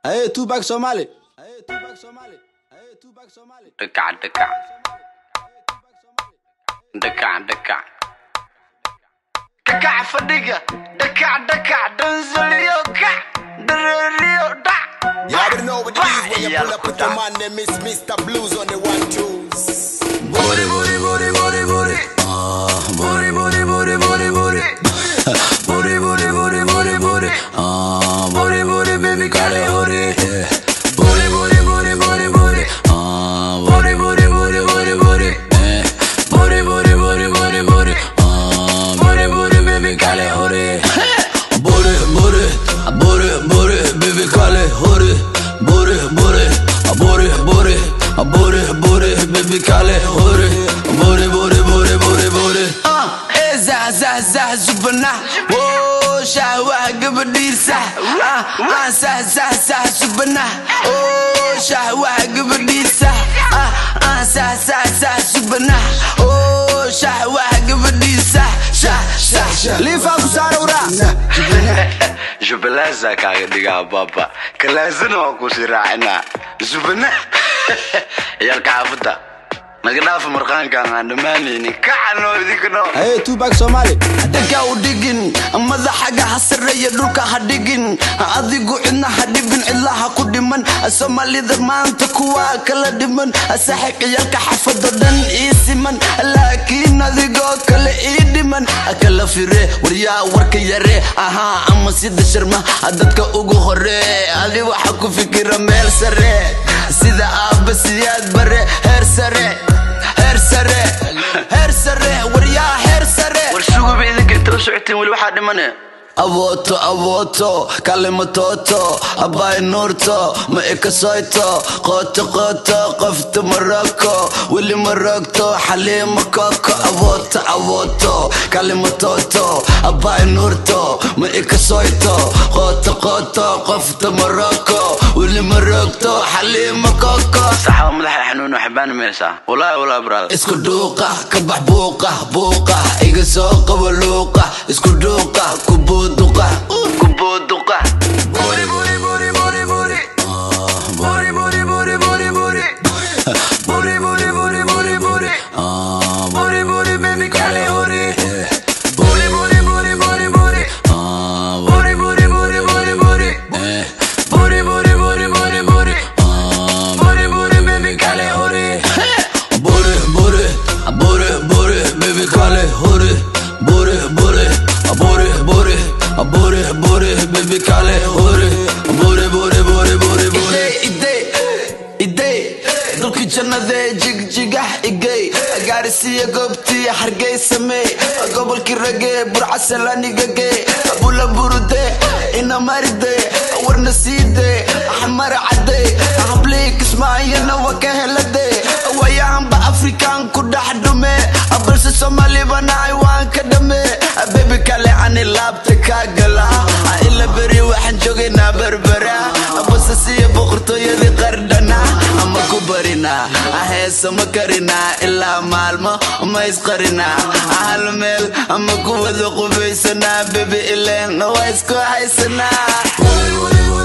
Hey, Tupac Somali. Dekat. Dekat fadiga. Dekat. Danzalio kak. Derio da. You already know what it is when you pull up with your man name is Mr. Blues on the 1-2s. Booty. Booty. Booty. Booty, baby, got it, booty. Booty. Booty. Booty, baby, got it, booty. Booty, baby, got it, booty. Booty, baby, got it, booty. Booty. Zah, subana. Oh, shahwa gabadisa. Zah, subana. Oh, shahwa gabadisa. Zah, subana. Oh, shahwa gabadisa. Lifa kusarura. Jubelaza kaga diga baba. Kalazana ku siraacina. Zubana. Yalka afda. Nagadaaf marqaanka aan dhamaanayni kacano idikno. Hey, Tupac Somali. Dadka u digin madaxaga hasreeya dhulka ha digin adigu cidna ha dhibin ilaha ku dhiman Soomaalida maanta kuwa kala dhiman saaxiibkayalka xafado dhan isiman laakiin adigo kala dhiman kala fire wariya warka yare aha ama sida sharma dadka ugu hore adi waxa ku fikira meel sare sida aabasiyaad bare heer sare wariya heer sare warsugu idinka too socotiin wali waxa dhimane Avoto, kalimatoto, abay nurto, ma ikasoyto, qoto, qofta Morocco, wili Morocco, Halima Koko, avoto, kalimatoto, abay nurto, ma ikasoyto, qoto, qofta Morocco, wili Morocco, Halima Koko. صح مدح حنون وحبان ميرسا ولا برال اسكو دوقة كبح بوقة ايقا سوقة ولوقة اسكو دوقة كبودوقة بوري baby kale hori baby kale hore idey dulki jannade jigjiga igay gaarsiya goobti hargey samee gobolki rage burcasalaniga gee abula burude ina maride warna siide ahmar cade hablik ismaayna waka helade wayaanba afrikaan ku dhaxdume balse Soomaali banay waan ka dhame baby kale ani laabta ka gala ila bari waxaan joognaa barbara bas si boqortooyada qardana ama ku barina heesa ma karina ila maalmo ma isqarina hal meel ama ku wada qubaysana baby ileen waa isku haysana